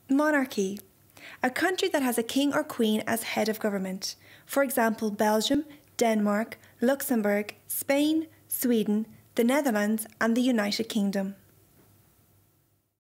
Monarchy. A country that has a king or queen as head of government. For example, Belgium, Denmark, Luxembourg, Spain, Sweden, the Netherlands and the United Kingdom.